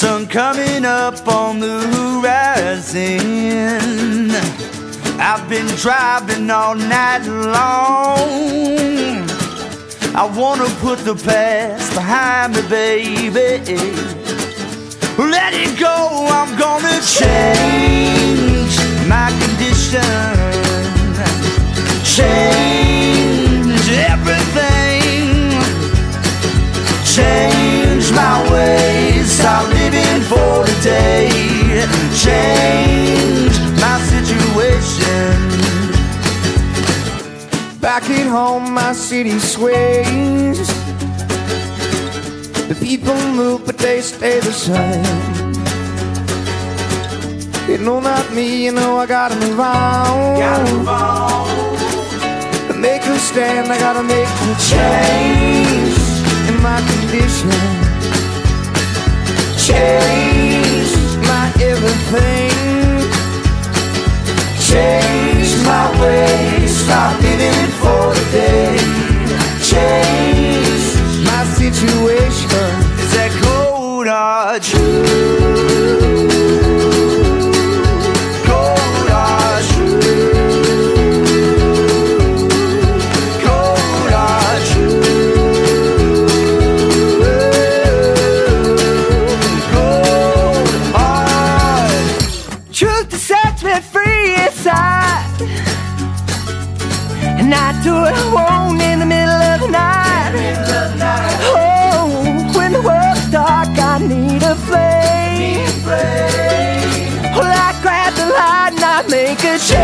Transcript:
sun coming up on the horizon. I've been driving all night long. I wanna put the past behind me, baby. Let it go, I'm gonna change my condition. Change everything. Change my ways, stop living for today. Change my situation. Back at home, my city sways. The people move, but they stay the same. You know, not me, you know I gotta move on. To make a stand, I gotta make a change in my condition. Change my everything. Change my ways, stop living for the day. Change my situation. Is that cold or true? Cold or true? Cold or true? Cold or Truth to set me free inside, and I do what I want in the middle of the night. Oh, when the world's dark, I need a flame. Well, I grab the light and I make a change.